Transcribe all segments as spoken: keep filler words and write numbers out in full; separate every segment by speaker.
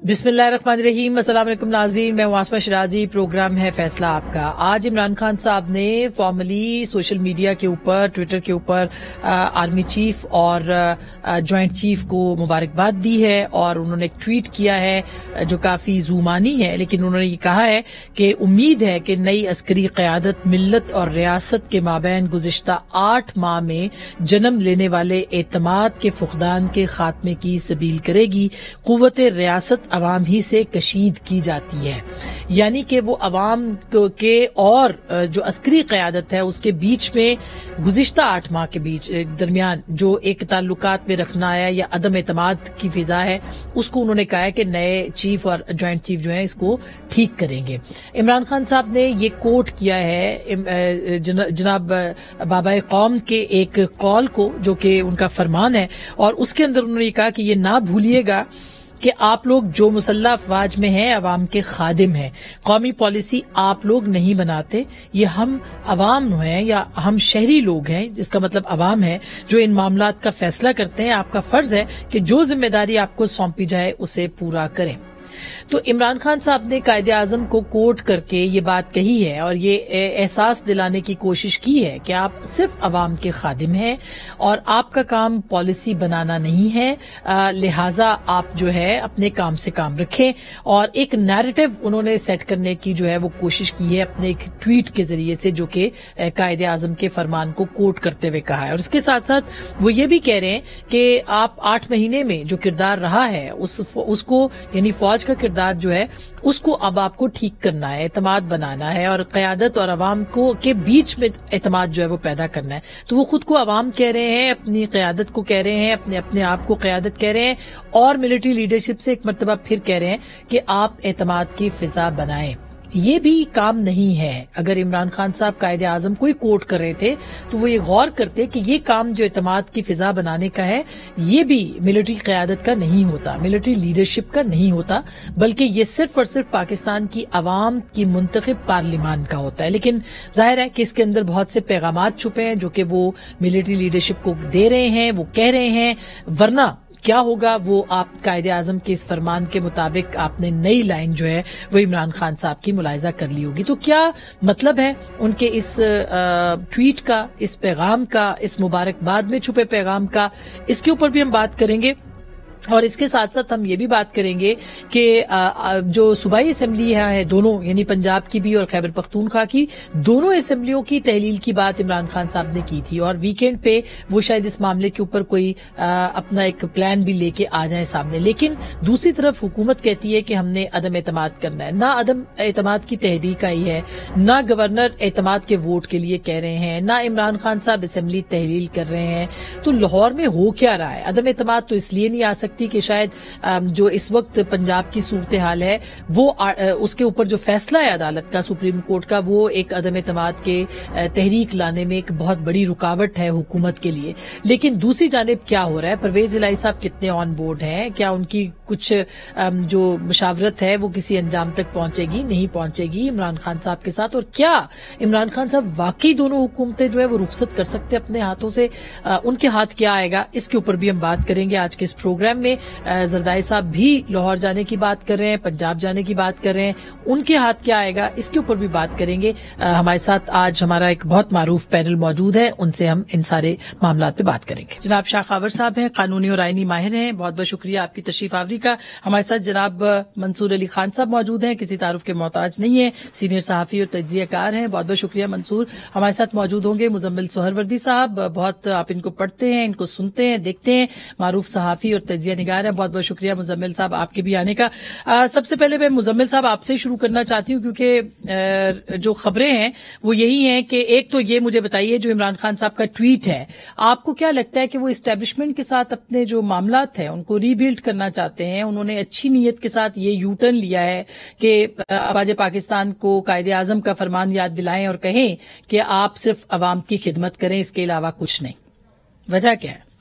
Speaker 1: بسم اللہ الرحمن الرحیم، السلام علیکم ناظرین، میں واسمہ شرازی، پروگرام ہے فیصلہ آپ کا۔ آج عمران خان صاحب نے فارملی سوشل میڈیا کے اوپر، ٹویٹر کے اوپر آرمی چیف اور جوائنٹ چیف کو مبارکباد دی ہے، اور انہوں نے ایک ٹویٹ کیا ہے جو کافی زومانی ہے، لیکن انہوں نے یہ کہا ہے کہ امید ہے کہ نئی عسکری قیادت ملت اور ریاست کے مابین گزشتہ آٹھ ماہ میں جنم لینے والے اعتماد کے فقدان کے خاتمے کی سبیل کرے گی۔ قوت ریاست عوام ہی سے کشید کی جاتی ہے، یعنی کہ وہ عوام کے اور جو عسکری قیادت ہے اس کے بیچ میں گزشتہ آٹھ ماہ کے بیچ درمیان جو ایک تعلقات میں رکھنا ہے یا عدم اعتماد کی فضا ہے، اس کو انہوں نے کہا ہے کہ نئے چیف اور جوائنٹ چیف جو ہیں اس کو ٹھیک کریں گے۔ عمران خان صاحب نے یہ کوٹ کیا ہے جناب بابا قوم کے ایک قول کو جو کہ ان کا فرمان ہے، اور اس کے اندر انہوں نے کہا کہ یہ نہ بھولیے گا کہ آپ لوگ جو مسلح افواج میں ہیں عوام کے خادم ہیں، قومی پالیسی آپ لوگ نہیں بناتے، یہ ہم عوام ہیں یا ہم شہری لوگ ہیں، جس کا مطلب عوام ہے، جو ان معاملات کا فیصلہ کرتے ہیں۔ آپ کا فرض ہے کہ جو ذمہ داری آپ کو سونپی جائے اسے پورا کریں۔ تو عمران خان صاحب نے قائد اعظم کو کوٹ کر کے یہ بات کہی ہے اور یہ احساس دلانے کی کوشش کی ہے کہ آپ صرف عوام کے خادم ہیں اور آپ کا کام پالیسی بنانا نہیں ہے، لہٰذا آپ جو ہے اپنے کام سے کام رکھیں، اور ایک نیریٹو انہوں نے سیٹ کرنے کی جو ہے وہ کوشش کی ہے اپنے ایک ٹویٹ کے ذریعے سے، جو کہ قائد اعظم کے فرمان کو کوٹ کرتے ہوئے کہا ہے۔ اور اس کے ساتھ ساتھ وہ یہ بھی کہہ رہے ہیں کہ آپ آٹھ مہینے میں جو کردار رہا ہے اس اس کو یعنی فوج کا کردار جو ہے اس کو اب آپ کو ٹھیک کرنا ہے، اعتماد بنانا ہے، اور قیادت اور عوام کو کے بیچ میں اعتماد جو ہے وہ پیدا کرنا ہے۔ تو وہ خود کو عوام کہہ رہے ہیں، اپنی قیادت کو کہہ رہے ہیں، اپنے اپنے آپ کو قیادت کہہ رہے ہیں، اور ملٹری لیڈرشپ سے ایک مرتبہ پھر کہہ رہے ہیں کہ آپ اعتماد کی فضا بنائیں۔ یہ بھی کام نہیں ہے۔ اگر عمران خان صاحب قائد اعظم کو ہی کوٹ کر رہے تھے تو وہ یہ غور کرتے کہ یہ کام جو اعتماد کی فضا بنانے کا ہے یہ بھی ملٹری قیادت کا نہیں ہوتا، ملٹری لیڈرشپ کا نہیں ہوتا، بلکہ یہ صرف اور صرف پاکستان کی عوام کی منتخب پارلیمان کا ہوتا ہے۔ لیکن ظاہر ہے کہ اس کے اندر بہت سے پیغامات چھپے ہیں جو کہ وہ ملٹری لیڈرشپ کو دے رہے ہیں، وہ کہہ رہے ہیں، ورنہ کیا ہوگا وہ آپ قائد اعظم کے اس فرمان کے مطابق آپ نے نئی لائن جو ہے وہ عمران خان صاحب کی ملاحظہ کر لی ہوگی۔ تو کیا مطلب ہے ان کے اس ٹویٹ کا، اس پیغام کا، اس مبارکباد میں چھپے پیغام کا، اس کے اوپر بھی ہم بات کریں گے، اور اس کے ساتھ ساتھ ہم یہ بھی بات کریں گے کہ جو صوبائی اسمبلی ہے دونوں، یعنی پنجاب کی بھی اور خیبر پختونخوا کی، دونوں اسمبلیوں کی تحلیل کی بات عمران خان صاحب نے کی تھی، اور ویکینڈ پہ وہ شاید اس معاملے کے اوپر کوئی اپنا ایک پلان بھی لے کے آ جائیں سامنے۔ لیکن دوسری طرف حکومت کہتی ہے کہ ہم نے عدم اعتماد کرنا ہے، نہ عدم اعتماد کی تحریک آئی ہے، نہ گورنر اعتماد کے ووٹ کے لیے کہہ رہے ہیں، نہ عمران خان صاحب اسمبلی تحلیل کر رہے ہیں۔ تو لاہور میں ہو کیا رہا ہے؟ عدم اعتماد تو اس لیے نہیں آ سکتی کہ شاید جو اس وقت پنجاب کی صورتحال ہے وہ اس کے اوپر جو فیصلہ ہے عدالت کا، سپریم کورٹ کا، وہ ایک عدم اعتماد کے تحریک لانے میں ایک بہت بڑی رکاوٹ ہے حکومت کے لیے۔ لیکن دوسری جانب کیا ہو رہا ہے؟ پرویز الہی صاحب کتنے آن بورڈ ہیں؟ کیا ان کی کچھ جو مشاورت ہے وہ کسی انجام تک پہنچے گی؟ نہیں پہنچے گی عمران خان صاحب کے ساتھ؟ اور کیا عمران خان صاحب واقعی دونوں حکومتیں جو ہے وہ رخصت کر سکتے اپنے ہاتھوں سے؟ ان کے ہاتھ کیا آئے گا؟ اس کے اوپر بھی ہم بات کریں گے آج کے اس پروگرام میں۔ زردائی صاحب بھی لاہور جانے کی بات کر رہے ہیں، پنجاب جانے کی بات کر رہے ہیں، ان کے ہاتھ کیا آئے گا؟ اس کے اوپر بھی بات کریں گے۔ ہمارے ساتھ آج ہمارا ایک بہت معروف پینل موجود ہے، ان سے ہم ان سارے معاملات پہ بات کریں گے۔ جناب شاہ خاور صاحب ہیں، قانونی اور آئینی ماہر ہیں، بہت بہت شکریہ آپ کی تشریف آوری کا۔ ہمارے ساتھ جناب منصور علی خان صاحب موجود ہیں، کسی تعارف کے محتاج نہیں ہیں، سینئر صحافی اور تجزیہ کار ہیں، بہت بہت شکریہ منصور۔ ہمارے ساتھ موجود ہوں گے مزمل سہروردی صاحب، بہت آپ ان کو پڑھتے ہیں، ان کو سنتے ہیں، دیکھتے ہیں، معروف صحافی اور تجزیہ نگار ہیں، بہت بہت شکریہ مزمل صاحب آپ کے بھی آنے کا۔ آ, سب سے پہلے میں مزمل صاحب آپ سے شروع کرنا چاہتی ہوں، کیونکہ جو خبریں ہیں وہ یہی ہیں کہ ایک تو یہ مجھے بتائیے جو عمران خان صاحب کا ٹویٹ ہے، آپ کو کیا لگتا ہے کہ وہ اسٹیبلشمنٹ کے ساتھ اپنے جو معاملات ہیں ان کو ری بلڈ کرنا چاہتے ہیں؟ انہوں نے اچھی نیت کے ساتھ یہ یو ٹرن لیا ہے کہ افواج پاکستان کو قائد اعظم کا فرمان یاد دلائیں اور کہیں کہ آپ صرف عوام کی خدمت کریں، اس کے علاوہ کچھ نہیں؟ وجہ کیا ہے؟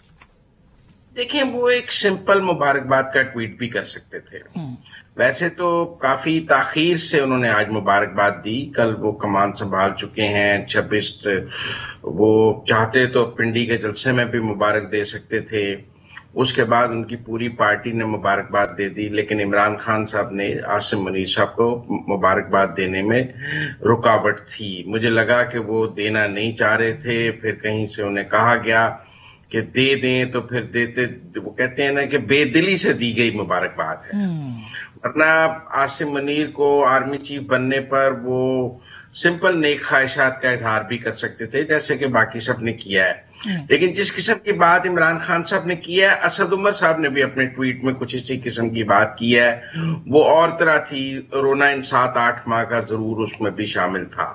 Speaker 2: دیکھیں، وہ ایک سمپل مبارکباد کا ٹویٹ بھی کر سکتے تھے۔ ویسے تو کافی تاخیر سے انہوں نے آج مبارکباد دی، کل وہ کمان سنبھال چکے ہیں، چھبیس وہ چاہتے تو پنڈی کے جلسے میں بھی مبارک دے سکتے تھے، اس کے بعد ان کی پوری پارٹی نے مبارکباد دے دی، لیکن عمران خان صاحب نے عاصم منیر صاحب کو مبارکباد دینے میں رکاوٹ تھی۔ مجھے لگا کہ وہ دینا نہیں چاہ رہے تھے، پھر کہیں سے انہیں کہا گیا کہ دے دیں تو پھر دیتے، وہ کہتے ہیں نا کہ بے دلی سے دی گئی مبارکباد ہے، ورنہ عاصم منیر کو آرمی چیف بننے پر وہ سمپل نیک خواہشات کا اظہار بھی کر سکتے تھے جیسے کہ باقی سب نے کیا ہے، لیکن جس قسم کی بات عمران خان صاحب نے کی ہے، اسد عمر صاحب نے بھی اپنے ٹویٹ میں کچھ اسی قسم کی بات کی ہے، وہ اور طرح تھی، رونا ان سات آٹھ ماہ کا ضرور اس میں بھی شامل تھا۔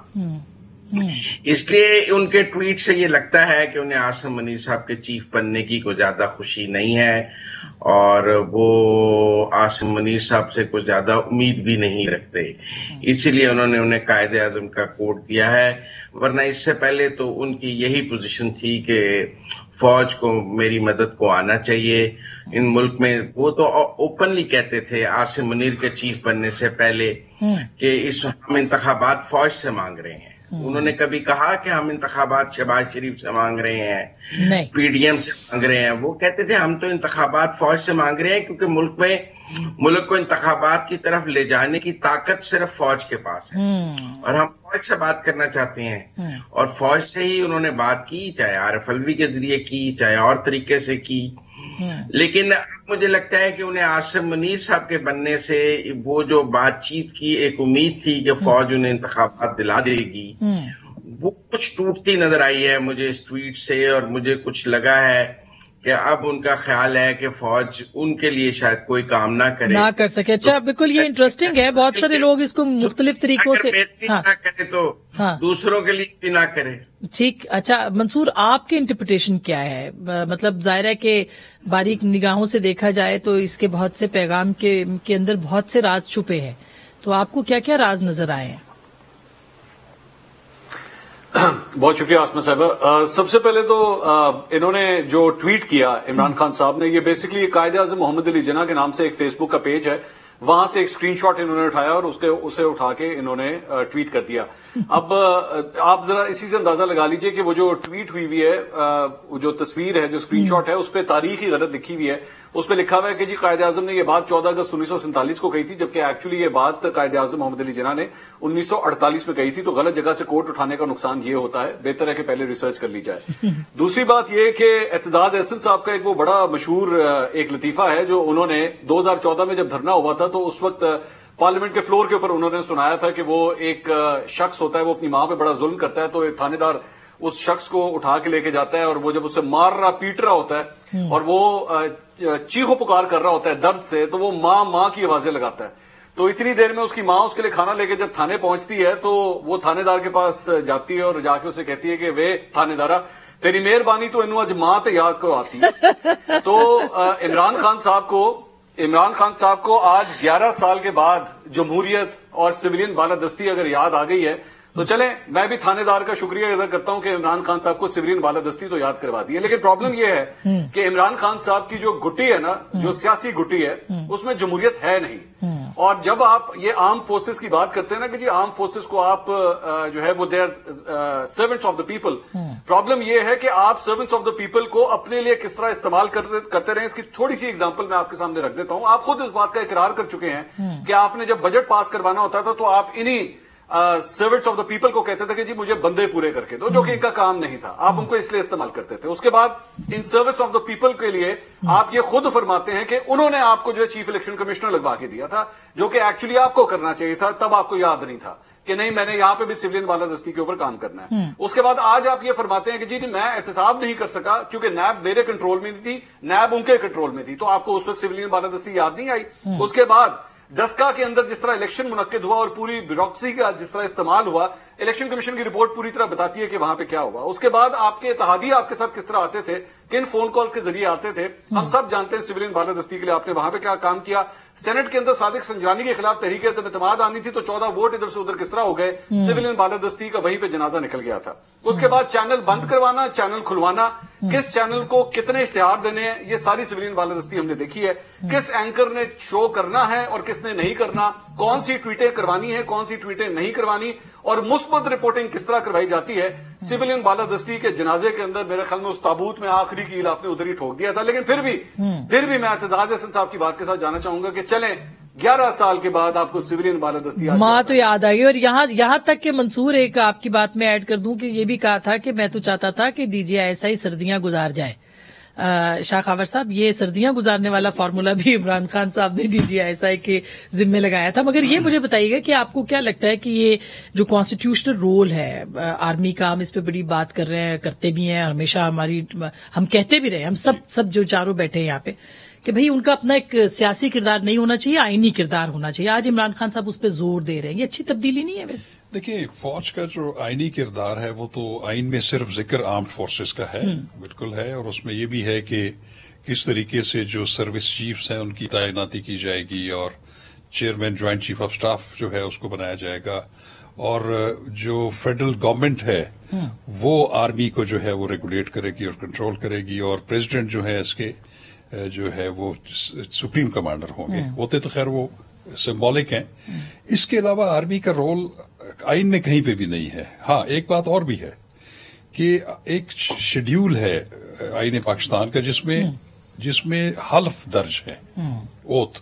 Speaker 2: اس لیے ان کے ٹویٹ سے یہ لگتا ہے کہ انہیں عاصم منیر صاحب کے چیف بننے کی کوئی زیادہ خوشی نہیں ہے، اور وہ عاصم منیر صاحب سے کچھ زیادہ امید بھی نہیں رکھتے، اسی لیے انہوں نے انہیں قائد اعظم کا کوٹ دیا ہے، ورنہ اس سے پہلے تو ان کی یہی پوزیشن تھی کہ فوج کو میری مدد کو آنا چاہیے ان ملک میں۔ وہ تو اوپنلی کہتے تھے عاصم منیر کے چیف بننے سے پہلے کہ اس ہم انتخابات فوج سے مانگ رہے ہیں، انہوں نے کبھی کہا کہ ہم انتخابات شہباز شریف سے مانگ رہے ہیں، پی ڈی ایم سے مانگ رہے ہیں، وہ کہتے تھے ہم تو انتخابات فوج سے مانگ رہے ہیں کیونکہ ملک میں ملک کو انتخابات کی طرف لے جانے کی طاقت صرف فوج کے پاس ہے، اور ہم فوج سے بات کرنا چاہتے ہیں، اور فوج سے ہی انہوں نے بات کی، چاہے عارف الوی کے ذریعے کی، چاہے اور طریقے سے کی، لیکن مجھے لگتا ہے کہ انہیں عاصم منیر صاحب کے بننے سے وہ جو بات چیت کی ایک امید تھی کہ فوج انہیں انتخابات دلا دے گی، وہ کچھ ٹوٹتی نظر آئی ہے مجھے اس ٹویٹ سے، اور مجھے کچھ لگا ہے کہ اب ان کا خیال ہے کہ فوج ان کے لیے شاید کوئی کام نہ کرے
Speaker 1: نہ کر سکے۔ اچھا، بالکل یہ انٹرسٹنگ ہے، بہت سارے لوگ اس کو مختلف طریقوں سے
Speaker 2: نہ کرے تو دوسروں کے لیے بھی نہ کرے۔
Speaker 1: ٹھیک، اچھا منصور، آپ کی انٹرپریٹیشن کیا ہے؟ مطلب ظاہر ہے کہ باریک نگاہوں سے دیکھا جائے تو اس کے بہت سے پیغام کے کے اندر بہت سے راز چھپے ہیں، تو آپ کو کیا کیا راز نظر آئے ہیں؟
Speaker 3: بہت شکریہ آسما صاحبہ۔ سب سے پہلے تو انہوں نے جو ٹویٹ کیا عمران خان صاحب نے، یہ بیسکلی قائد اعظم محمد علی جناح کے نام سے ایک فیس بک کا پیج ہے، وہاں سے ایک اسکرین شاٹ انہوں نے اٹھایا اور اس کے اسے اٹھا کے انہوں نے ٹویٹ کر دیا۔ اب آپ ذرا اسی سے اندازہ لگا لیجئے کہ وہ جو ٹویٹ ہوئی ہوئی ہے، جو تصویر ہے، جو اسکرین شاٹ ہے، اس پہ تاریخ ہی غلط لکھی ہوئی ہے۔ اس پہ لکھا ہوا ہے کہ جی قائد اعظم نے یہ بات چودہ اگست انیس سو سینتالیس کو کہی تھی، جبکہ ایکچولی یہ بات قائد اعظم محمد علی جناح نے انیس سو اڑتالیس میں کہی تھی، تو غلط جگہ سے کوٹ اٹھانے کا نقصان یہ ہوتا ہے، بہتر ہے کہ پہلے ریسرچ کر لی جائے۔ دوسری بات یہ کہ اعتزاز احسن صاحب کا ایک وہ بڑا مشہور ایک لطیفہ ہے جو انہوں نے دو ہزار چودہ میں جب دھرنا ہوا تھا تو اس وقت پارلیمنٹ کے فلور کے اوپر انہوں نے سنایا تھا کہ وہ ایک شخص ہوتا ہے، وہ اپنی ماں پہ بڑا ظلم کرتا ہے، تو ایک تھانے دار اس شخص کو اٹھا کے لے کے جاتا ہے، اور وہ جب اسے مار رہا پیٹ رہا ہوتا ہے اور وہ چیخو پکار کر رہا ہوتا ہے درد سے، تو وہ ماں ماں کی آوازیں لگاتا ہے۔ تو اتنی دیر میں اس کی ماں اس کے لیے کھانا لے کے جب تھانے پہنچتی ہے تو وہ تھانے دار کے پاس جاتی ہے اور جا کے اسے کہتی ہے کہ وے تھانے دارا تیری مہربانی تو انہوں اج ماں تے یاد کو آتی ہے۔ تو عمران خان صاحب کو عمران خان صاحب کو آج گیارہ سال کے بعد جمہوریت اور سویلین بالادستی اگر یاد آ گئی ہے تو چلیں میں بھی تھانے دار کا شکریہ ادا کرتا ہوں کہ عمران خان صاحب کو سویلین بالادستی تو یاد کروا دی ہے، لیکن پرابلم یہ ہے کہ عمران خان صاحب کی جو گٹی ہے نا، جو سیاسی گٹی ہے، اس میں جمہوریت ہے نہیں۔ اور جب آپ یہ آرم فورسز کی بات کرتے ہیں نا کہ جی آرم فورسز کو آپ جو ہے وہ they are servants of the people, problem یہ ہے کہ آپ سرونٹس آف دا پیپل کو اپنے لیے کس طرح استعمال کرتے رہیں۔ اس کی تھوڑی سی ایگزامپل میں آپ کے سامنے رکھ دیتا ہوں۔ آپ خود اس بات کا اقرار کر چکے ہیں کہ آپ نے جب بجٹ پاس کروانا ہوتا تھا تو آپ انہی سرونٹس آف دا پیپل کو کہتے تھے کہ جی مجھے بندے پورے کر کے دو، جو کہ ان کا کام نہیں تھا، آپ ان کو اس لیے استعمال کرتے تھے۔ اس کے بعد ان سروس آف دا پیپل کے لیے آپ یہ خود فرماتے ہیں کہ انہوں نے آپ کو جو ہے چیف الیکشن کمشنر لگوا کے دیا تھا، جو کہ ایکچولی آپ کو کرنا چاہیے تھا، تب آپ کو یاد نہیں تھا کہ نہیں میں نے یہاں پہ بھی سویلین بالادستی کے اوپر کام کرنا ہے۔ اس کے بعد آج آپ یہ فرماتے ہیں کہ جی میں احتساب نہیں کر سکا کیونکہ نیب میرے کنٹرول میں نہیں تھی، نیب ان کے کنٹرول میں تھی، تو آپ کو اس وقت سویلین بالادستی یاد نہیں آئی۔ اس کے بعد ڈسکا کے اندر جس طرح الیکشن منعقد ہوا اور پوری بیوروکریسی کا جس طرح استعمال ہوا، الیکشن کمیشن کی رپورٹ پوری طرح بتاتی ہے کہ وہاں پہ کیا ہوا۔ اس کے بعد آپ کے اتحادی آپ کے ساتھ کس طرح آتے تھے، کن فون کالز کے ذریعے آتے تھے، ہم سب جانتے ہیں۔ سویلین بالادستی کے لیے آپ نے وہاں پہ کیا کام کیا، سینٹ کے اندر صادق سنجرانی کے خلاف تحریک اعتماد آنی تھی تو چودہ ووٹ ادھر سے ادھر کس طرح ہو گئے، سویلین بالادستی کا وہیں پہ جنازہ نکل گیا تھا۔ اس کے بعد چینل بند کروانا، چینل کھلوانا، کس چینل کو کتنے اشتہار دینے ہیں یہ ساری سویلین بالادستی ہم نے دیکھی ہے. کس اینکر نے شو کرنا ہے اور کس نے نہیں کرنا, کون سی ٹویٹیں کروانی ہے کون سی ٹویٹیں نہیں کروانی, اور مثبت رپورٹنگ کس طرح کروائی جاتی ہے. سویلین بالادستی کے جنازے کے اندر میرے خیال میں اس تابوت میں آخری کیل آپ نے ادھر ہی ٹھوک دیا تھا. لیکن پھر بھی پھر بھی میں اعتزاز حسن صاحب کی بات کے ساتھ جانا چاہوں گا کہ چلیں گیارہ سال کے بعد آپ کو سویلین بالادستی
Speaker 1: ماں تو یاد آئی. اور یہاں یہاں تک کہ منصور ایک آپ کی بات میں ایڈ کر دوں کہ یہ بھی کہا تھا کہ میں تو چاہتا تھا کہ ڈی جی ایس آئی سردیاں گزار جائے. شاہ خاور صاحب, یہ سردیاں گزارنے والا فارمولا بھی عمران خان صاحب نے ڈی جی ایس آئی کے ذمہ لگایا تھا. مگر یہ مجھے بتائیے گا کہ آپ کو کیا لگتا ہے کہ یہ جو کانسٹیٹیوشنل رول ہے آرمی کا, ہم اس پہ بڑی بات کر رہے ہیں, کرتے بھی ہیں ہمیشہ, ہماری ہم کہتے بھی رہے ہم سب سب جو چاروں بیٹھے ہیں یہاں پہ, کہ بھئی ان کا اپنا ایک سیاسی کردار نہیں ہونا چاہیے, آئینی کردار ہونا چاہیے. آج عمران خان صاحب اس پہ زور دے رہے ہیں, یہ اچھی تبدیلی نہیں ہے ویسے؟
Speaker 4: دیکھیے, فوج کا جو آئینی کردار ہے وہ تو آئین میں صرف ذکر آرمڈ فورسز کا ہے, بالکل ہے, اور اس میں یہ بھی ہے کہ کس طریقے سے جو سروس چیفز ہیں ان کی تعیناتی کی جائے گی, اور chairman joint chief of staff جو ہے اس کو بنایا جائے گا, اور جو فیڈرل گورنمنٹ ہے وہ آرمی کو جو ہے وہ ریگولیٹ کرے گی اور کنٹرول کرے گی, اور پریزیڈنٹ جو ہے اس کے جو ہے وہ سپریم کمانڈر ہوں گے. ہوتے تو خیر وہ سمبولک ہیں. اس کے علاوہ آرمی کا رول آئین میں کہیں پہ بھی نہیں ہے. ہاں, ایک بات اور بھی ہے کہ ایک شیڈیول ہے آئین پاکستان کا جس میں جس میں حلف درج ہے, اوتھ.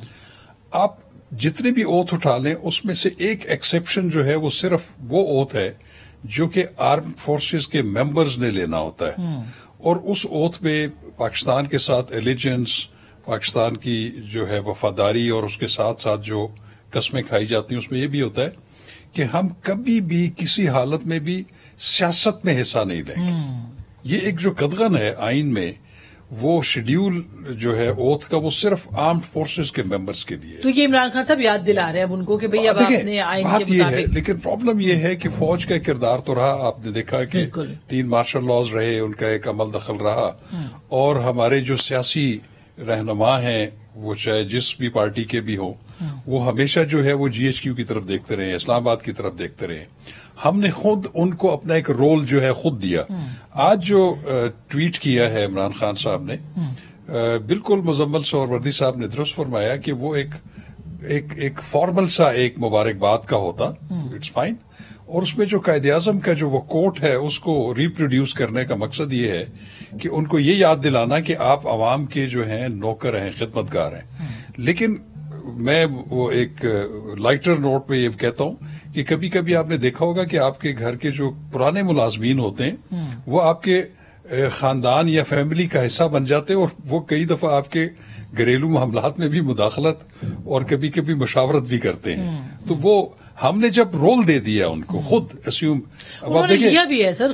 Speaker 4: آپ جتنے بھی اوتھ اٹھا لیں اس میں سے ایک ایکسیپشن جو ہے وہ صرف وہ اوتھ ہے جو کہ آرم فورسز کے ممبرز نے لینا ہوتا ہے, اور اس اوتھ میں پاکستان کے ساتھ ایلیجنس, پاکستان کی جو ہے وفاداری, اور اس کے ساتھ ساتھ جو قسمیں کھائی جاتی ہیں اس میں یہ بھی ہوتا ہے کہ ہم کبھی بھی کسی حالت میں بھی سیاست میں حصہ نہیں لیں گے. یہ ایک جو قدغن ہے آئین میں, وہ شیڈیول جو ہے اوتھ کا وہ صرف آرمڈ فورسز کے ممبرز کے لیے.
Speaker 1: تو یہ عمران خان صاحب یاد دلا رہے ہیں اب ان کو کہ بھئی اب آپ نے آئین کے مطابق.
Speaker 4: لیکن پرابلم یہ ہے کہ فوج کا کردار تو رہا, آپ نے دیکھا کہ تین مارشل لاز رہے, ان کا ایک عمل دخل رہا, اور ہمارے جو سیاسی رہنما ہیں وہ چاہے جس بھی پارٹی کے بھی ہوں, وہ ہمیشہ جو ہے وہ جی ایچ کیو کی طرف دیکھتے رہے, اسلام آباد کی طرف دیکھتے رہے. ہم نے خود ان کو اپنا ایک رول جو ہے خود دیا. آج جو ٹویٹ کیا ہے عمران خان صاحب نے, بالکل مزمل سہروردی صاحب نے درست فرمایا کہ وہ ایک ایک ایک فارمل سا ایک مبارکباد کا ہوتا, اٹس فائن, اور اس میں جو قائد اعظم کا جو وہ کوٹ ہے اس کو ریپروڈیوس کرنے کا مقصد یہ ہے کہ ان کو یہ یاد دلانا کہ آپ عوام کے جو ہیں نوکر ہیں, خدمتگار ہیں. لیکن میں وہ ایک لائٹر نوٹ پہ یہ کہتا ہوں کہ کبھی کبھی آپ نے دیکھا ہوگا کہ آپ کے گھر کے جو پرانے ملازمین ہوتے ہیں وہ آپ کے خاندان یا فیملی کا حصہ بن جاتے ہیں, اور وہ کئی دفعہ آپ کے گھریلو معاملات میں بھی مداخلت اور کبھی کبھی مشاورت بھی کرتے ہیں. تو وہ ہم نے جب رول دے دیا ان کو خود اسیوم,
Speaker 1: انہوں نے لیا بھی ہے سر,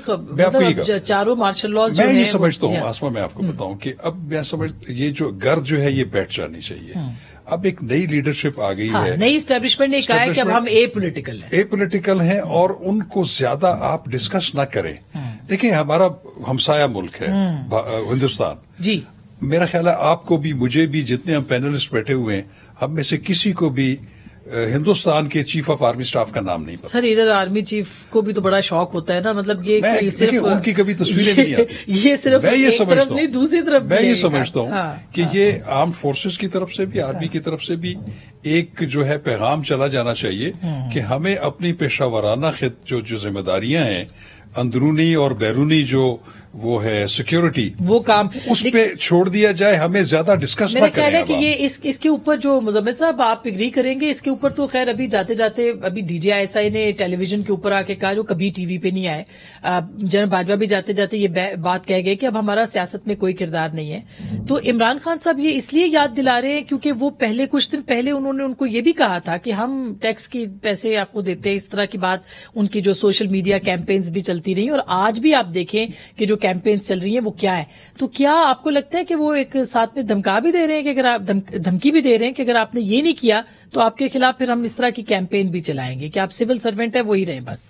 Speaker 1: چاروں مارشل لاز.
Speaker 4: میں یہ سمجھتا ہوں آسما, میں آپ کو بتاؤں کہ اب میں سمجھ یہ جو گرد جو ہے یہ بیٹھ جانی چاہیے. اب ایک نئی لیڈرشپ آ گئی ہے,
Speaker 1: نئی اسٹیبلشمنٹ نے کہا ہے کہ اب ہم اے پولیٹیکل ہیں,
Speaker 4: اے پولیٹیکل ہیں, اور ان کو زیادہ آپ ڈسکس نہ کریں. دیکھیں, ہمارا ہمسایہ ملک ہے ہندوستان.
Speaker 1: جی,
Speaker 4: میرا خیال ہے آپ کو بھی, مجھے بھی, جتنے ہم پینلسٹ بیٹھے ہوئے ہیں, ہم میں سے کسی کو بھی ہندوستان کے چیف آف آرمی اسٹاف کا نام نہیں پتا.
Speaker 1: سر ادھر آرمی چیف کو بھی تو بڑا شوق ہوتا ہے نا, مطلب یہ صرف
Speaker 4: ان کی کبھی تصویریں نہیں آتی.
Speaker 1: یہ صرف
Speaker 4: میں یہ سمجھتا
Speaker 1: ہوں دوسری طرف
Speaker 4: میں یہ سمجھتا ہوں کہ یہ آرمڈ فورسز کی طرف سے بھی, آرمی کی طرف سے بھی ایک جو ہے پیغام چلا جانا چاہیے کہ ہمیں اپنی پیشہ ورانہ خط جو جو ذمہ داریاں ہیں, اندرونی اور بیرونی جو وہ ہے سیکیورٹی,
Speaker 1: وہ کام
Speaker 4: اس پہ چھوڑ دیا جائے, ہمیں زیادہ ڈسکس نہ کریں.
Speaker 1: میرا خیال ہے کہ یہ اس اس کے اوپر جو مزمل صاحب آپ اگری کریں گے, اس کے اوپر تو خیر ابھی جاتے جاتے ابھی ڈی جی ایس آئی نے ٹیلی ویژن کے اوپر آ کے کہا, جو کبھی ٹی وی پہ نہیں آئے. جنرل باجوہ بھی جاتے جاتے یہ بات کہہ گئے کہ اب ہمارا سیاست میں کوئی کردار نہیں ہے. تو عمران خان صاحب یہ اس لیے یاد دلا رہے ہیں کیونکہ وہ پہلے کچھ دن پہلے انہوں نے ان کو یہ بھی کہا تھا کہ ہم ٹیکس کی پیسے آپ کو دیتے ہیں, اس طرح کی بات ان کی جو سوشل میڈیا کیمپینز بھی چلتی رہی, اور آج بھی آپ دیکھیں کہ جو کیمپینز چل رہی ہیں وہ کیا ہے. تو کیا آپ کو لگتا ہے کہ وہ ایک ساتھ میں دھمکا بھی دے رہے ہیں کہ اگر آپ دھمکی بھی دے رہے ہیں کہ اگر آپ نے یہ نہیں کیا تو آپ کے خلاف پھر ہم اس طرح کی کیمپین بھی چلائیں گے, کہ آپ سول سروینٹ ہے وہی رہیں بس؟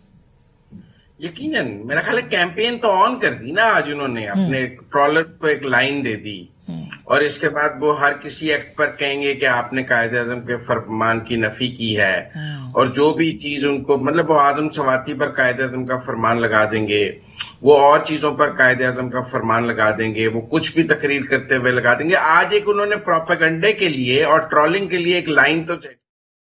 Speaker 2: یقیناً میرا خیال ہے کیمپین تو آن کر دی نا آج انہوں نے, اپنے ٹرالرز کو ایک لائن دے دی, اور اس کے بعد وہ ہر کسی ایکٹ پر کہیں گے کہ آپ نے قائد اعظم کے فرمان کی نفی کی ہے, اور جو بھی چیز ان کو مطلب وہ آدم سواتی پر قائد اعظم کا فرمان لگا دیں گے. وہ اور چیزوں پر قائد اعظم کا فرمان لگا دیں گے، وہ کچھ بھی تقریر کرتے ہوئے لگا دیں گے. آج ایک انہوں نے پروپیگنڈے کے لیے اور ٹرولنگ کے لیے ایک لائن تو چیک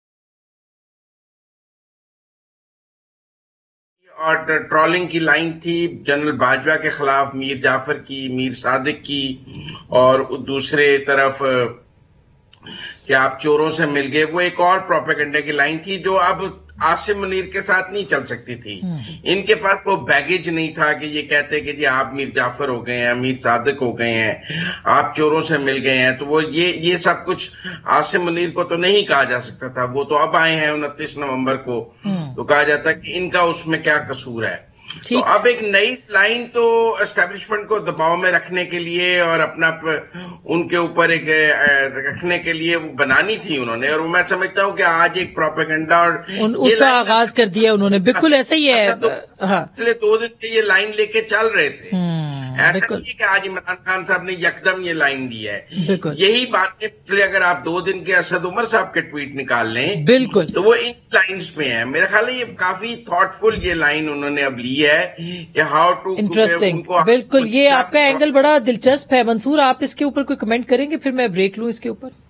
Speaker 2: اور ٹرولنگ کی لائن تھی جنرل باجوہ کے خلاف، میر جعفر کی، میر صادق کی، اور دوسرے طرف کہ آپ چوروں سے مل گئے، وہ ایک اور پروپیگنڈے کی لائن تھی جو اب عاصم منیر کے ساتھ نہیں چل سکتی تھی. ان کے پاس وہ بیگیج نہیں تھا کہ یہ کہتے کہ جی آپ میر جعفر ہو گئے ہیں، میر صادق ہو گئے ہیں، آپ چوروں سے مل گئے ہیں. تو وہ یہ یہ سب کچھ عاصم منیر کو تو نہیں کہا جا سکتا تھا. وہ تو اب آئے ہیں انتیس نومبر کو، تو کہا جاتا کہ ان کا اس میں کیا قصور ہے. تو اب ایک نئی لائن تو اسٹیبلشمنٹ کو دباؤ میں رکھنے کے لیے اور اپنا ان کے اوپر ایک رکھنے کے لیے وہ بنانی تھی انہوں نے، اور میں سمجھتا ہوں کہ آج ایک پروپیگنڈا اور
Speaker 1: اس کا آغاز کر دیا انہوں نے. بالکل ایسا ہی ہے.
Speaker 2: پچھلے دو دن سے یہ لائن لے کے چل رہے تھے. ایسا نہیں کہ آج عمران خان صاحب نے یکدم یہ لائن دی ہے. یہی بات پچھلے اگر آپ دو دن کے اسد عمر صاحب کے ٹویٹ نکال لیں
Speaker 1: بالکل
Speaker 2: تو وہ ان لائنز میں ہیں. میرا خیال ہے یہ کافی تھاٹ فل یہ لائن انہوں نے اب لی ہے کہ ہاؤ ٹو
Speaker 1: انٹرسٹنگ. بالکل یہ آپ کا اینگل بڑا دلچسپ ہے. منصور آپ اس کے اوپر کوئی کمنٹ کریں گے؟ پھر میں بریک لوں اس کے اوپر.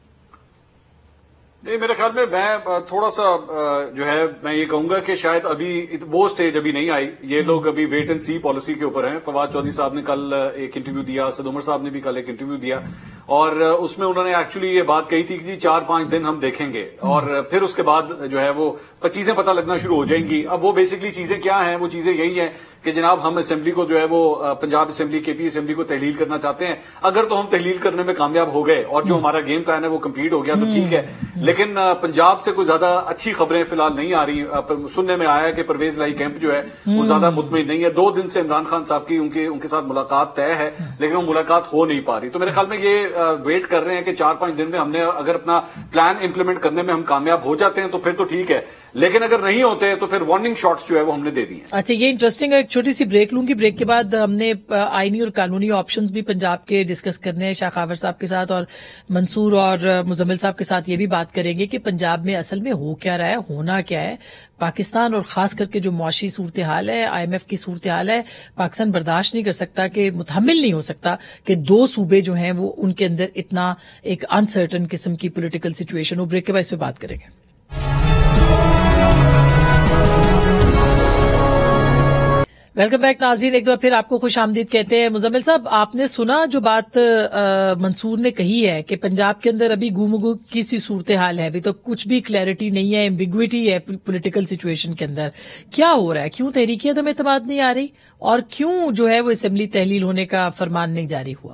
Speaker 3: نہیں، میرے خیال میں میں تھوڑا سا جو ہے میں یہ کہوں گا کہ شاید ابھی وہ سٹیج ابھی نہیں آئی. یہ لوگ ابھی ویٹ اینڈ سی پالیسی کے اوپر ہیں. فواد چودھری صاحب نے کل ایک انٹرویو دیا، اسد عمر صاحب نے بھی کل ایک انٹرویو دیا، اور اس میں انہوں نے ایکچولی یہ بات کہی تھی کہ جی چار پانچ دن ہم دیکھیں گے اور پھر اس کے بعد جو ہے وہ چیزیں پتہ لگنا شروع ہو جائیں گی. اب وہ بیسکلی چیزیں کیا ہیں؟ وہ چیزیں یہی ہیں کہ جناب ہم اسمبلی کو جو ہے وہ پنجاب اسمبلی، کے پی اسمبلی کو تحلیل کرنا چاہتے ہیں. اگر تو ہم تحلیل کرنے میں کامیاب ہو گئے اور جو ہمارا گیم پلان ہے وہ کمپلیٹ ہو گیا تو ٹھیک ہے، لیکن پنجاب سے کوئی زیادہ اچھی خبریں فی الحال نہیں آ رہی. سننے میں آیا کہ پرویز لائی کیمپ جو ہے وہ زیادہ مطمئن نہیں ہے. دو دن سے عمران خان صاحب کی ان کے ان کے ساتھ ملاقات طے ہے لیکن وہ ملاقات ہو نہیں پا رہی. تو میرے خیال میں یہ ویٹ کر رہے ہیں کہ چار پانچ دن میں ہم نے اگر اپنا پلان امپلیمنٹ کرنے میں ہم کامیاب ہو جاتے ہیں تو پھر تو ٹھیک ہے، لیکن اگر نہیں ہوتے تو پھر وارننگ شاٹس جو ہے وہ ہم نے دے دی ہیں.
Speaker 1: اچھا، یہ انٹرسٹنگ ہے. ایک چھوٹی سی بریک لوں گی. بریک کے بعد ہم نے آئینی اور قانونی آپشنز بھی پنجاب کے ڈسکس کرنے ہیں شاخاور صاحب کے ساتھ، اور منصور اور مزمل صاحب کے ساتھ یہ بھی بات کریں گے کہ پنجاب میں اصل میں ہو کیا رہا ہے، ہونا کیا ہے. پاکستان اور خاص کر کے جو معاشی صورتحال ہے، آئی ایم ایف کی صورتحال ہے، پاکستان برداشت نہیں کر سکتا، کہ متحمل نہیں ہو سکتا کہ دو صوبے جو ہیں وہ ان کے اندر اتنا ایک انسرٹن قسم کی پولیٹیکل سچویشن ہو. بریک کے بعد اس پہ بات کریں گے. ویلکم بیک ناظرین، ایک دفعہ پھر آپ کو خوش آمدید کہتے ہیں. مزمل صاحب، آپ نے سنا جو بات منصور نے کہی ہے کہ پنجاب کے اندر ابھی گم گم کی سی صورتحال ہے، ابھی تو کچھ بھی کلیئرٹی نہیں ہے، ایمبیگوٹی ہے پولیٹیکل سچویشن کے اندر. کیا ہو رہا ہے؟ کیوں تحریک عدم اعتماد نہیں آ رہی، اور کیوں جو ہے وہ اسمبلی تحلیل ہونے کا فرمان نہیں جاری ہوا؟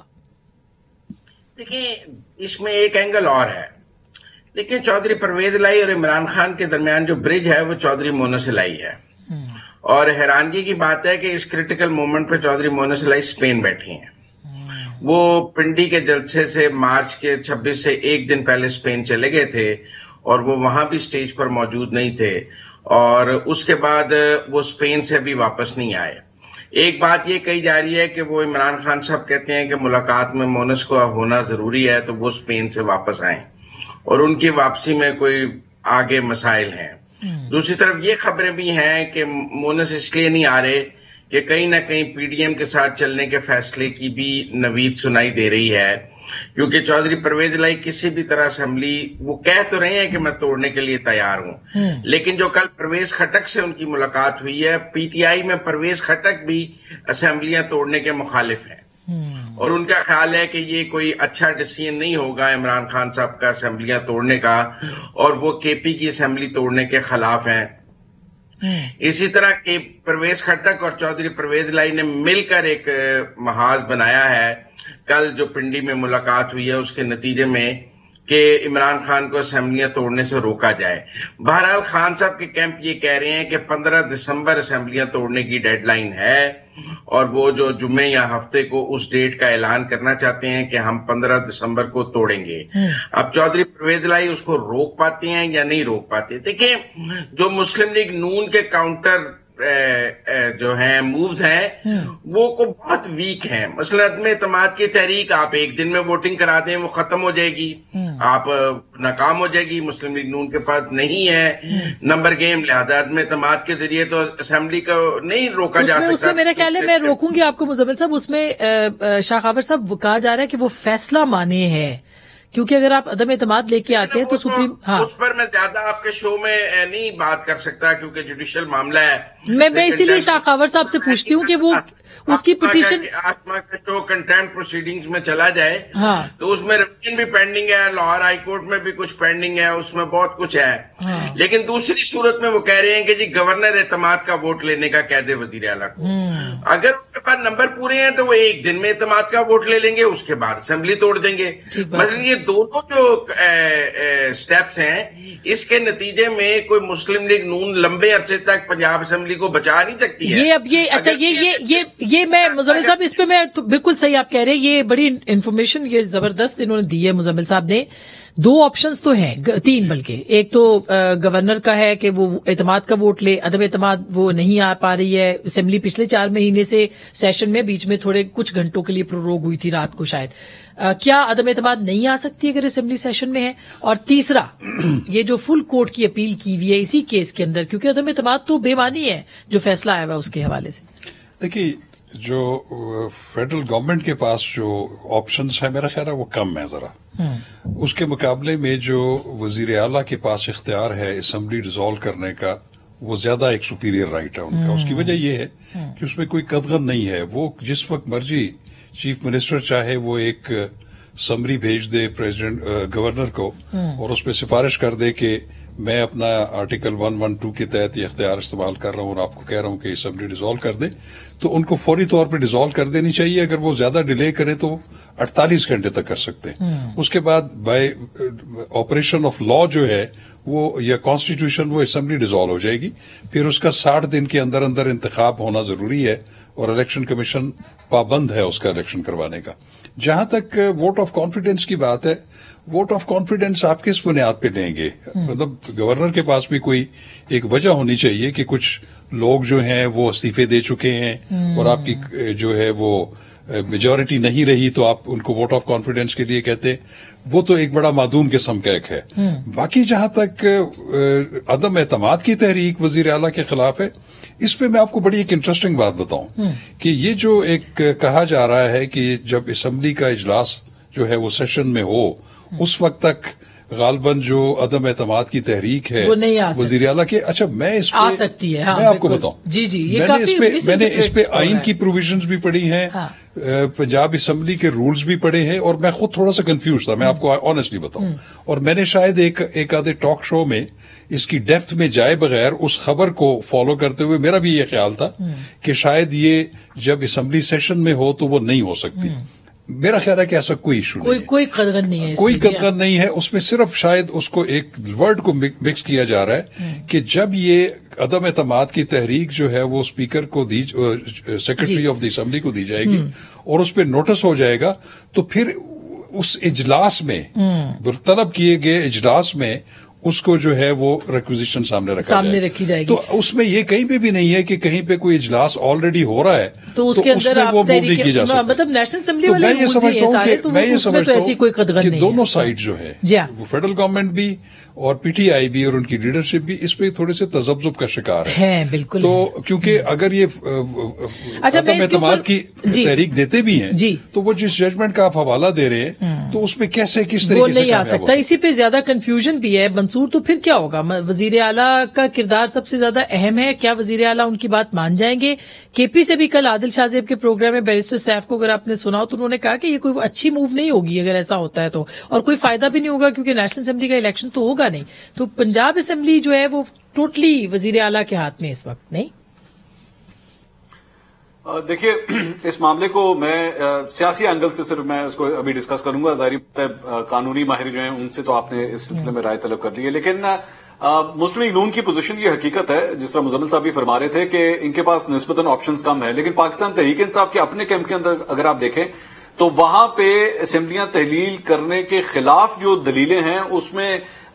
Speaker 2: دیکھیں، اس میں ایک اینگل اور ہے. لیکن چودھری پرویز لائی اور عمران خان کے درمیان جو برج ہے وہ چودھری مونس لائی ہے، اور حیرانگی کی بات ہے کہ اس کریٹیکل مومنٹ پہ چودھری مونس لائی اسپین بیٹھی ہیں. وہ پنڈی کے جلسے سے مارچ کے چھبیس سے ایک دن پہلے اسپین چلے گئے تھے اور وہ وہاں بھی سٹیج پر موجود نہیں تھے، اور اس کے بعد وہ اسپین سے بھی واپس نہیں آئے. ایک بات یہ کہی جا رہی ہے کہ وہ عمران خان صاحب کہتے ہیں کہ ملاقات میں مونس کو ہونا ضروری ہے تو وہ اسپین سے واپس آئیں، اور ان کی واپسی میں کوئی آگے مسائل ہیں. دوسری طرف یہ خبریں بھی ہیں کہ مونس اس لیے نہیں آ رہے کہ کہیں نہ کہیں پی ڈی ایم کے ساتھ چلنے کے فیصلے کی بھی نوید سنائی دے رہی ہے، کیونکہ چودھری پرویز لائی کسی بھی طرح اسمبلی، وہ کہہ تو رہے ہیں کہ میں توڑنے کے لیے تیار ہوں، لیکن جو کل پرویز خٹک سے ان کی ملاقات ہوئی ہے، پی ٹی آئی میں پرویز خٹک بھی اسمبلیاں توڑنے کے مخالف ہیں، اور ان کا خیال ہے کہ یہ کوئی اچھا ڈیسیژن نہیں ہوگا عمران خان صاحب کا اسمبلیاں توڑنے کا، اور وہ کے پی کی اسمبلی توڑنے کے خلاف ہیں. اسی طرح کہ پرویز خٹک اور چودھری پرویز لائی نے مل کر ایک محاذ بنایا ہے کل جو پنڈی میں ملاقات ہوئی ہے اس کے نتیجے میں کہ عمران خان کو اسمبلیاں توڑنے سے روکا جائے. بہرحال خان صاحب کے کیمپ یہ کہہ رہے ہیں کہ پندرہ دسمبر اسمبلیاں توڑنے کی ڈیڈ لائن ہے، اور وہ جو جمعے یا ہفتے کو اس ڈیٹ کا اعلان کرنا چاہتے ہیں کہ ہم پندرہ دسمبر کو توڑیں گے. اب چودھری پرویز لائی اس کو روک پاتے ہیں یا نہیں روک پاتے؟ دیکھیں، جو مسلم لیگ نون کے کاؤنٹر جو ہیں مووز ہیں وہ کو بہت ویک ہیں. مثلا عدم اعتماد کی تحریک آپ ایک دن میں ووٹنگ کرا دیں وہ ختم ہو جائے گی, آپ ناکام ہو جائے گی. مسلم لیگ نون کے پاس نہیں ہے نمبر گیم, لہذا عدم اعتماد کے ذریعے تو اسمبلی کو نہیں روکا جا سکتا.
Speaker 1: اس میں میرا خیال ہے, میں روکوں گی آپ کو مزمل صاحب, اس میں شاہ خاور صاحب کہا جا رہا ہے کہ وہ فیصلہ مانے ہے, کیونکہ اگر آپ عدم اعتماد لے کے آتے ہیں تو سپریم, ہاں
Speaker 2: اس پر میں زیادہ آپ کے شو میں نہیں بات کر سکتا کیونکہ جوڈیشل معاملہ ہے.
Speaker 1: میں میں اسی لیے شاہ خاور صاحب سے پوچھتی ہوں کہ وہ اس کی پٹیشن
Speaker 2: آسما کا شو کنٹمپٹ پروسیڈنگز میں چلا جائے
Speaker 1: ہاں
Speaker 2: تو اس میں ریویژن بھی پینڈنگ ہے, لاہور ہائی کورٹ میں بھی کچھ پینڈنگ ہے, اس میں بہت کچھ ہے. لیکن دوسری صورت میں وہ کہہ رہے ہیں کہ جی گورنر اعتماد کا ووٹ لینے کا کہہ دے وزیر اعلیٰ کو. اگر ان کے پاس نمبر پورے ہیں تو وہ ایک دن میں اعتماد کا ووٹ لے لیں گے, اس کے بعد اسمبلی توڑ دیں گے. مثلا یہ دونوں جو سٹیپس ہیں اس کے نتیجے میں کوئی مسلم لیگ نون لمبے عرصے تک پنجاب اسمبلی کو بچا نہیں سکتی ہے.
Speaker 1: یہ اب یہ اچھا یہ یہ یہ یہ میں مزمل صاحب اس پہ میں بالکل صحیح آپ کہہ رہے ہیں, یہ بڑی انفارمیشن یہ زبردست انہوں نے دی ہے مزمل صاحب نے. دو آپشنز تو ہیں, تین بلکہ, ایک تو گورنر کا ہے کہ وہ اعتماد کا ووٹ لے, عدم اعتماد وہ نہیں آ پا رہی ہے, اسمبلی پچھلے چار مہینے سے سیشن میں بیچ میں تھوڑے کچھ گھنٹوں کے لیے پروروگ ہوئی تھی رات کو شاید, کیا عدم اعتماد نہیں آ سکتی اگر اسمبلی سیشن میں ہے؟ اور تیسرا یہ جو فل کورٹ کی اپیل کی ہوئی ہے اسی کیس کے اندر, کیونکہ عدم اعتماد تو بے معنی ہے جو فیصلہ آیا ہوا اس کے حوالے سے.
Speaker 4: دیکھیے جو فیڈرل گورنمنٹ کے پاس جو آپشنز ہیں میرا خیال ہے وہ کم ہے ذرا, اس کے مقابلے میں جو وزیر اعلیٰ کے پاس اختیار ہے اسمبلی ڈیزالو کرنے کا وہ زیادہ ایک سپیریئر رائٹ ہے ان کا. اس کی وجہ یہ ہے کہ اس میں کوئی قدغن نہیں ہے, وہ جس وقت مرضی چیف منسٹر چاہے وہ ایک سمری بھیج دے پریزیڈنٹ گورنر کو اور اس پہ سفارش کر دے کہ میں اپنا آرٹیکل ون ون ٹو کے تحت یہ اختیار استعمال کر رہا ہوں اور آپ کو کہہ رہا ہوں کہ اسمبلی ڈیزالو کر دیں, تو ان کو فوری طور پہ ڈیزالو کر دینی چاہیے. اگر وہ زیادہ ڈیلے کریں تو اڑتالیس گھنٹے تک کر سکتے ہیں. اس کے بعد بائی آپریشن آف لا جو ہے وہ یا کانسٹیٹیوشن وہ اسمبلی ڈیزالو ہو جائے گی. پھر اس کا ساٹھ دن کے اندر اندر انتخاب ہونا ضروری ہے اور الیکشن کمیشن پابند ہے اس کا الیکشن کروانے کا. جہاں تک ووٹ آف کانفیڈنس کی بات ہے, ووٹ آف کانفیڈنس آپ کس بنیاد پہ لیں گے؟ مطلب گورنر کے پاس بھی کوئی ایک وجہ ہونی چاہیے کہ کچھ لوگ جو ہیں وہ استعفے دے چکے ہیں اور آپ کی جو ہے وہ میجورٹی نہیں رہی تو آپ ان کو ووٹ آف کانفیڈنس کے لیے کہتے ہیں. وہ تو ایک بڑا معدوم قسم کا ایک ہے. باقی جہاں تک عدم اعتماد کی تحریک وزیر اعلیٰ کے خلاف ہے, اس پہ میں آپ کو بڑی ایک انٹرسٹنگ بات بتاؤں کہ یہ جو ایک کہا جا رہا ہے کہ جب اسمبلی کا اجلاس جو ہے وہ سیشن میں ہو اس وقت تک غالباً جو عدم اعتماد کی تحریک ہے وزیر اعلیٰ کے, اچھا میں اس پہ
Speaker 1: آ سکتی ہے, ہاں
Speaker 4: میں آپ کو بتاؤں,
Speaker 1: جی جی
Speaker 4: میں نے اس پہ میں نے اس پہ آئین کی پروویژنز بھی پڑھی ہیں, پنجاب اسمبلی کے رولز بھی پڑھے ہیں, اور میں خود تھوڑا سا کنفیوز تھا, میں آپ کو آنیسٹلی بتاؤں. اور میں نے شاید ایک ایک آدھے ٹاک شو میں اس کی ڈیپتھ میں جائے بغیر اس خبر کو فالو کرتے ہوئے میرا بھی یہ خیال تھا کہ شاید یہ جب اسمبلی سیشن میں ہو تو وہ نہیں ہو سکتی. میرا خیال ہے کہ ایسا کوئی ایشو نہیں ہے,
Speaker 1: کوئی قدغن نہیں ہے,
Speaker 4: کوئی قدغن نہیں ہے. اس میں صرف شاید اس کو ایک ورڈ کو مکس کیا جا رہا ہے کہ جب یہ عدم اعتماد کی تحریک جو ہے وہ اسپیکر کو دی, سیکرٹری آف دی اسمبلی کو دی جائے گی اور اس پہ نوٹس ہو جائے گا, تو پھر اس اجلاس میں طلب کیے گئے اجلاس میں اس کو جو ہے وہ ریکوزیشن سامنے رکھا
Speaker 1: سامنے رکھی جائے گی.
Speaker 4: تو اس میں یہ کہیں پہ بھی نہیں ہے کہ کہیں پہ کوئی اجلاس آلریڈی ہو رہا ہے
Speaker 1: تو اس کے اندر آپ مطلب نیشنل اسمبلی والے
Speaker 4: میں یہ سمجھتا ہوں کہ میں یہ سمجھتا ہوں کہ دونوں سائڈ جو ہے وہ فیڈرل گورنمنٹ بھی اور پی ٹی آئی بھی اور ان کی لیڈرشپ بھی اس پہ تھوڑے سے تذبذب کا شکار ہے.
Speaker 1: بالکل.
Speaker 4: تو کیونکہ اگر یہ عدم اعتماد کی تحریک دیتے بھی ہیں تو وہ جس ججمنٹ کا آپ حوالہ دے رہے ہیں تو اس میں کیسے کس طریقے سے
Speaker 1: نہیں آ سکتا. اسی پہ زیادہ کنفیوژن بھی ہے منصور. تو پھر کیا ہوگا؟ وزیر اعلیٰ کا کردار سب سے زیادہ اہم ہے. کیا وزیر اعلیٰ ان کی بات مان جائیں گے؟ کے پی سے بھی کل عادل شاہ زیب کے پروگرام میں بیرسٹر سیف کو اگر آپ نے سنا تو انہوں نے کہا کہ یہ کوئی اچھی موو نہیں ہوگی اگر ایسا ہوتا ہے تو, اور کوئی فائدہ بھی نہیں ہوگا کیونکہ نیشنل اسمبلی کا الیکشن تو ہوگا نہیں. تو پنجاب اسمبلی جو ہے وہ ٹوٹلی وزیر اعلیٰ کے ہاتھ میں اس وقت نہیں.
Speaker 3: دیکھیے اس معاملے کو میں سیاسی اینگل سے صرف میں اس کو ابھی ڈسکس کروں گا. ظاہری قانونی ماہر جو ہیں ان سے تو آپ نے اس سلسلے میں رائے طلب کر لی ہے, لیکن مسلم لیگ نون کی پوزیشن یہ حقیقت ہے جس طرح مزمل صاحب بھی فرما رہے تھے کہ ان کے پاس نسبتاً آپشنز کم ہے. لیکن پاکستان تحریک انصاف کے اپنے کیمپ کے اندر اگر آپ دیکھیں تو وہاں پہ اسمبلیاں تحلیل کرنے کے خلاف جو دلیلیں ہیں اس میں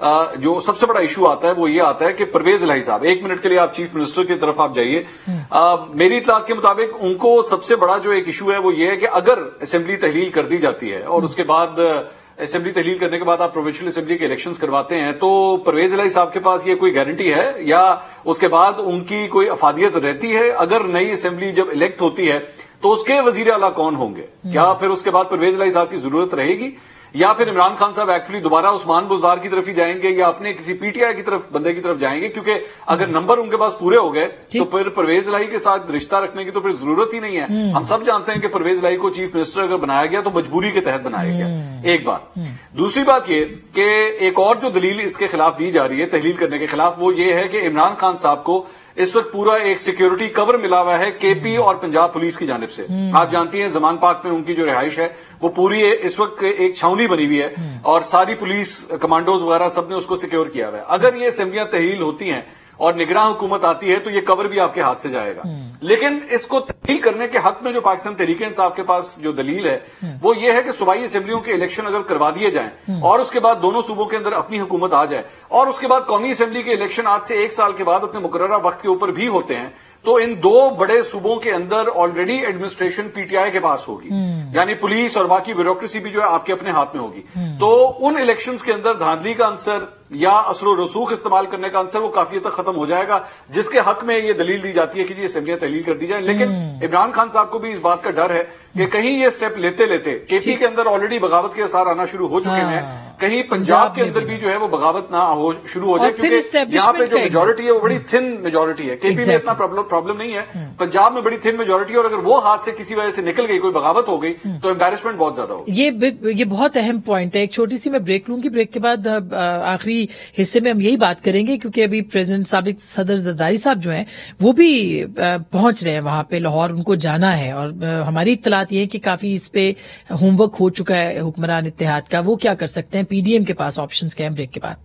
Speaker 3: جو سب سے بڑا ایشو آتا ہے وہ یہ آتا ہے کہ پرویز الہی صاحب، ایک منٹ کے لیے آپ چیف منسٹر کی طرف آپ جائیے. میری اطلاعات کے مطابق ان کو سب سے بڑا جو ایک ایشو ہے وہ یہ ہے کہ اگر اسمبلی تحلیل کر دی جاتی ہے اور اس کے بعد اسمبلی تحلیل کرنے کے بعد آپ پروونشل اسمبلی کے الیکشنز کرواتے ہیں تو پرویز الہی صاحب کے پاس یہ کوئی گارنٹی ہے یا اس کے بعد ان کی کوئی افادیت رہتی ہے؟ اگر نئی اسمبلی جب الیکٹ ہوتی ہے تو اس کے وزیر اعلیٰ کون ہوں گے؟ کیا پھر اس کے بعد پرویز الہی صاحب کی ضرورت رہے گی یا پھر عمران خان صاحب ایکچولی دوبارہ عثمان بزدار کی طرف ہی جائیں گے یا اپنے کسی پی ٹی آئی کی طرف بندے کی طرف جائیں گے؟ کیونکہ اگر نمبر ان کے پاس پورے ہو گئے تو پھر پرویز الہی کے ساتھ رشتہ رکھنے کی تو پھر ضرورت ہی نہیں ہے. ہم سب جانتے ہیں کہ پرویز الہی کو چیف منسٹر اگر بنایا گیا تو مجبوری کے تحت بنایا گیا. ایک بات. دوسری بات یہ کہ ایک اور جو دلیل اس کے خلاف دی جا رہی ہے تحلیل کرنے کے خلاف وہ یہ ہے کہ عمران خان صاحب کو اس وقت پورا ایک سیکیورٹی کور ملا ہوا ہے کے پی اور پنجاب پولیس کی جانب سے. آپ جانتی ہیں زمان پاک میں ان کی جو رہائش ہے وہ پوری اس وقت ایک چھاؤنی بنی ہوئی ہے اور ساری پولیس کمانڈوز وغیرہ سب نے اس کو سیکیور کیا ہوا ہے. اگر یہ اسمبلیاں تحلیل ہوتی ہیں اور نگراں حکومت آتی ہے تو یہ کور بھی آپ کے ہاتھ سے جائے گا. لیکن اس کو تحلیل کرنے کے حق میں جو پاکستان تحریک انصاف کے پاس جو دلیل ہے وہ یہ ہے کہ صوبائی اسمبلیوں کے الیکشن اگر کروا دیے جائیں اور اس کے بعد دونوں صوبوں کے اندر اپنی حکومت آ جائے اور اس کے بعد قومی اسمبلی کے الیکشن آج سے ایک سال کے بعد اپنے مقررہ وقت کے اوپر بھی ہوتے ہیں تو ان دو بڑے صوبوں کے اندر already administration P T I کے پاس ہوگی، یعنی پولیس اور باقی بیوروکریسی بھی جو ہے آپ کے اپنے ہاتھ میں ہوگی. تو ان الیکشنز کے اندر دھاندلی کا عنصر یا اثر و رسوخ استعمال کرنے کا عنصر وہ کافی حد تک ختم ہو جائے گا، جس کے حق میں یہ دلیل دی جاتی ہے کہ جی اسمبلیاں تحلیل کر دی جائیں. لیکن عمران خان صاحب کو بھی اس بات کا ڈر ہے کہ کہیں یہ سٹیپ لیتے لیتے کے پی کے اندر آلریڈی بغاوت کے اثار آنا شروع ہو چکے ہیں، کہیں پنجاب کے اندر بھی جو ہے وہ بغاوت نہ ہو شروع ہو جائے کیونکہ یہاں پہ جو میجورٹی ہے وہ بڑی تھن میجورٹی ہے. کے پی میں اتنا پرابلم نہیں ہے، پنجاب میں بڑی تھن میجورٹی ہے اور اگر وہ ہاتھ سے کسی وجہ سے نکل گئی کوئی بغاوت ہو گئی تو امبیرسمنٹ بہت زیادہ ہوگی.
Speaker 1: یہ یہ بہت اہم پوائنٹ ہے. ایک چھوٹی سی میں بریک لوں گی، بریک کے بعد آخری حصے میں ہم یہی بات کریں گے کیونکہ ابھی پریزیڈنٹ سابق صدر زرداری صاحب جو ہیں وہ بھی پہنچ رہے ہیں وہاں پہ لاہور، ان کو جانا ہے اور ہماری اطلاعات یہ ہے کہ کافی اس پہ ہوم ورک ہو چکا ہے حکمران اتحاد کا. وہ کیا کر سکتے ہیں؟ پی ڈی ایم کے پاس آپشنز کیا ہیں؟ بریک کے بعد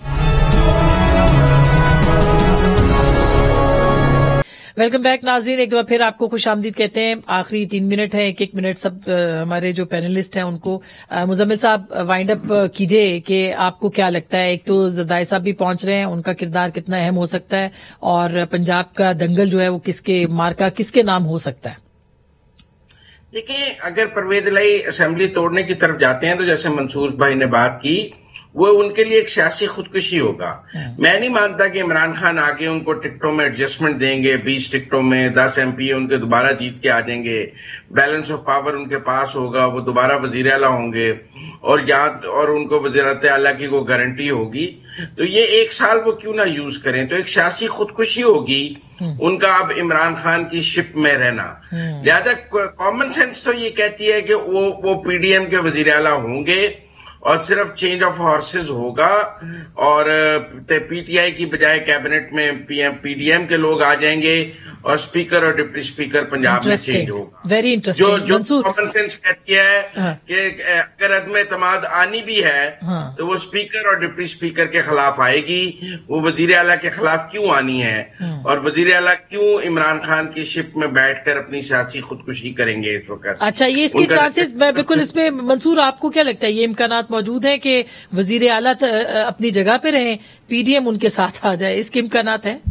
Speaker 1: ویلکم بیک ناظرین. ایک دفعہ پھر آپ کو خوش آمدید کہتے ہیں. آخری تین منٹ ہے، ایک ایک منٹ سب ہمارے جو پینلسٹ ہیں ان کو. مزمل صاحب وائنڈ اپ کیجئے کہ آپ کو کیا لگتا ہے. ایک تو زرداری صاحب بھی پہنچ رہے ہیں، ان کا کردار کتنا اہم ہو سکتا ہے اور پنجاب کا دنگل جو ہے وہ کس کے مارکا کس کے نام ہو سکتا ہے؟
Speaker 2: دیکھیں، اگر پرویز الہی اسمبلی توڑنے کی طرف جاتے ہیں تو جیسے منصور بھائی نے بات کی وہ ان کے لیے ایک سیاسی خودکشی ہوگا. میں نہیں مانتا کہ عمران خان آگے ان کو ٹکٹوں میں ایڈجسٹمنٹ دیں گے، بیس ٹکٹوں میں دس ایم پی ان کے دوبارہ جیت کے آ جائیں گے، بیلنس آف پاور ان کے پاس ہوگا، وہ دوبارہ وزیر اعلیٰ ہوں گے اور یاد اور ان کو وزارت اعلیٰ کی کوئی گارنٹی ہوگی تو یہ ایک سال وہ کیوں نہ یوز کریں. تو ایک سیاسی خودکشی ہوگی ان کا اب عمران خان کی شپ میں رہنا. لہذا کامن سینس تو یہ کہتی ہے کہ وہ وہ پی ڈی ایم کے وزیر اعلیٰ ہوں گے اور صرف چینج آف ہارسز ہوگا اور پی ٹی آئی کی بجائے کیبنٹ میں پی ڈی ایم کے لوگ آ جائیں گے اور اسپیکر اور ڈپٹی اسپیکر پنجاب میں چینج ہوگا.
Speaker 1: Very interesting.
Speaker 2: جو جو کامن سینس کہتی ہے کہ اگر عدم اعتماد آنی بھی ہے تو وہ اسپیکر اور ڈپٹی اسپیکر کے خلاف آئے گی، وہ وزیر اعلیٰ کے خلاف کیوں آنی ہے اور وزیر اعلیٰ کیوں عمران خان کی شپ میں بیٹھ کر اپنی سیاسی خودکشی کریں گے اس وقت.
Speaker 1: اچھا، یہ اس کے چانسز میں بالکل اس میں منصور آپ کو کیا لگتا ہے یہ امکانات موجود ہیں کہ وزیر اعلیٰ اپنی جگہ پہ رہیں، پی ڈی ایم ان کے ساتھ آ جائے؟ اس کے امکانات ہیں؟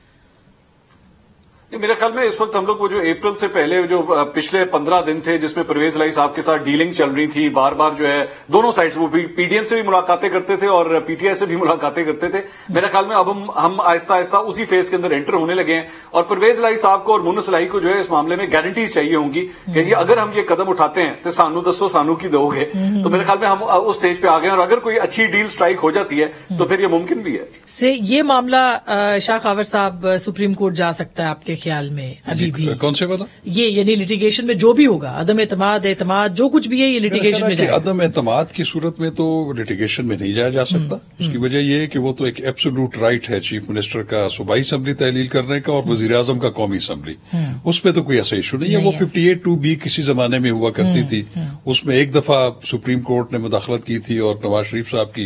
Speaker 3: میرے خیال میں اس وقت ہم لوگ وہ جو اپریل سے پہلے جو پچھلے پندرہ دن تھے جس میں پرویز الہی صاحب کے ساتھ ڈیلنگ چل رہی تھی، بار بار جو ہے دونوں سائڈز وہ پی ڈی ایم سے بھی ملاقاتیں کرتے تھے اور پی ٹی آئی سے بھی ملاقاتیں کرتے تھے. میرے خیال میں اب ہم ہم آہستہ آہستہ اسی فیز کے اندر انٹر ہونے لگے ہیں اور پرویز الہی صاحب کو اور مونس الہی کو جو ہے اس معاملے میں گارنٹیز چاہیے ہوں گی کہ جی اگر ہم یہ قدم اٹھاتے ہیں تو سانو دسو سانو کی دو گے. تو میرے خیال میں ہم اس سٹیج پہ آ گئے اور اگر کوئی اچھی ڈیل سٹرائک ہو جاتی ہے تو پھر یہ ممکن بھی ہے.
Speaker 1: سے یہ معاملہ شاہ خاور صاحب سپریم کورٹ جا سکتا ہے آپ کے خیال میں؟ بھی
Speaker 4: کون سے والا
Speaker 1: یہ یعنی لٹیگیشن میں جو بھی ہوگا، عدم اعتماد اعتماد جو کچھ بھی ہے یہ لٹیگیشن میں جائے گا.
Speaker 4: عدم اعتماد کی صورت میں تو لٹیگیشن میں نہیں جایا جا سکتا. اس کی وجہ یہ ہے کہ وہ تو ایک ایبسولوٹ رائٹ ہے چیف منسٹر کا صوبائی اسمبلی تحلیل کرنے کا اور وزیر اعظم کا قومی اسمبلی. اس پہ تو کوئی ایسا ایشو نہیں ہے. وہ ففٹی ایٹ ٹو بی کسی زمانے میں ہوا کرتی تھی، اس میں ایک دفعہ سپریم کورٹ نے مداخلت کی تھی اور نواز شریف صاحب کی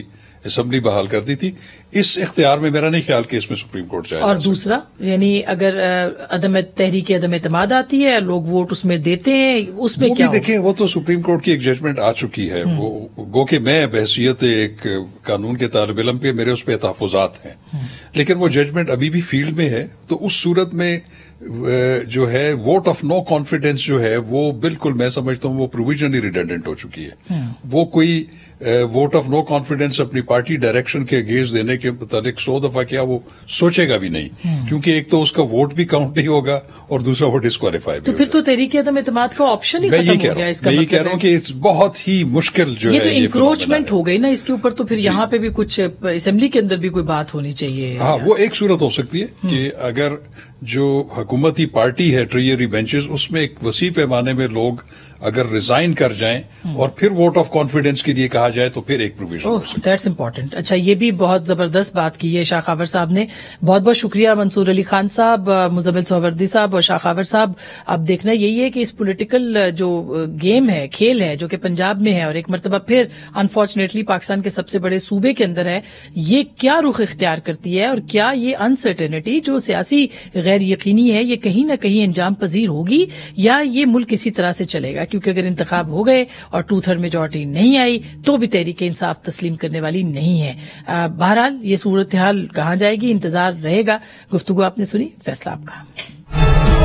Speaker 4: اسمبلی بحال کر دی تھی. اس اختیار میں میرا نہیں خیال کہ اس میں سپریم کورٹ جائے.
Speaker 1: اور دوسرا یعنی اگر عدم تحریک عدم اعتماد آتی ہے لوگ ووٹ اس میں دیتے ہیں اس میں کیا؟
Speaker 4: دیکھیں وہ تو سپریم کورٹ کی ایک ججمنٹ آ چکی ہے. وہ گو کہ میں بحیثیت ایک قانون کے طالب علم پہ میرے اس پہ تحفظات ہیں, لیکن وہ ججمنٹ ابھی بھی فیلڈ میں ہے. تو اس صورت میں جو ہے ووٹ آف نو کانفیڈنس جو ہے وہ بالکل میں سمجھتا ہوں وہ پروویژنلی ریڈنڈنٹ ہو چکی ہے. وہ کوئی ووٹ آف نو کانفیڈنس اپنی پارٹی ڈائریکشن کے اگینسٹ دینے کے متعلق سو دفعہ کیا وہ سوچے گا بھی نہیں, کیونکہ ایک تو اس کا ووٹ بھی کاؤنٹ نہیں ہوگا اور دوسرا وہ ڈسکوالیفائی بھی.
Speaker 1: تو پھر تو تحریک عدم اعتماد کا آپشن ہی ختم ہو گیا. اس کا
Speaker 4: میں یہ کہہ رہا ہوں کہ بہت ہی مشکل جو ہے
Speaker 1: یہ تو انکروچمنٹ ہو گئی نا اس کے اوپر. تو پھر یہاں پہ بھی کچھ اسمبلی کے اندر بھی کوئی بات ہونی چاہیے.
Speaker 4: ہاں وہ ایک صورت ہو سکتی ہے کہ اگر جو حکومتی پارٹی ہے ٹریئری بینچز اس میں ایک وسیع پیمانے میں لوگ اگر ریزائن کر جائیں اور پھر ووٹ آف کانفیڈنس کے لیے کہا جائے تو پھر ایک پروویژن ہو سکتا ہے.
Speaker 1: That's important. اچھا یہ بھی بہت زبردست بات کی ہے شاہ خاور صاحب نے. بہت بہت شکریہ منصور علی خان صاحب, مزمل سہروردی صاحب اور شاہ خاور صاحب. اب دیکھنا یہی ہے کہ اس پولیٹیکل جو گیم ہے کھیل ہے جو کہ پنجاب میں ہے اور ایک مرتبہ پھر انفارچونیٹلی پاکستان کے سب سے بڑے صوبے کے اندر ہے, یہ کیا رخ اختیار کرتی ہے اور کیا یہ انسرٹینٹی جو سیاسی غیر یقینی ہے یہ کہیں نہ کہیں انجام پذیر ہوگی یا یہ ملک اسی طرح سے چلے گا. کیونکہ اگر انتخاب ہو گئے اور ٹو تھرڈ میجورٹی نہیں آئی تو بھی تحریک انصاف تسلیم کرنے والی نہیں ہے. بہرحال یہ صورتحال کہاں جائے گی انتظار رہے گا. گفتگو آپ نے سنی, فیصلہ آپ کا.